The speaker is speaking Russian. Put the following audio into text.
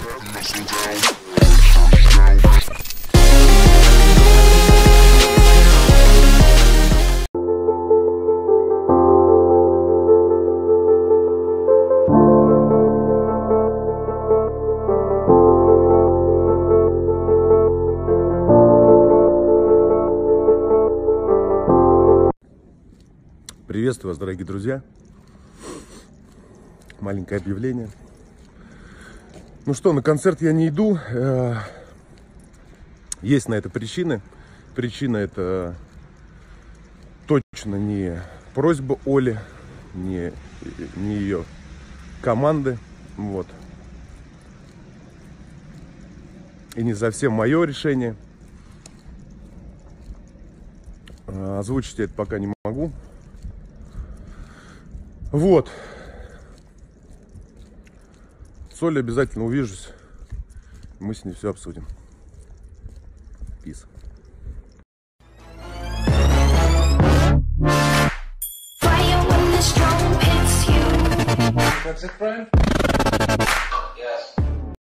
Приветствую вас, дорогие друзья. Маленькое объявление. Ну что, на концерт я не иду. Есть на это причины. Причина — это точно не просьба Оли, не ее команды. Вот. И не совсем мое решение. Озвучить я это пока не могу. Вот. С Олей обязательно увижусь. Мы с ней все обсудим. Peace. Fire when the storm hits you. That's it, Brian?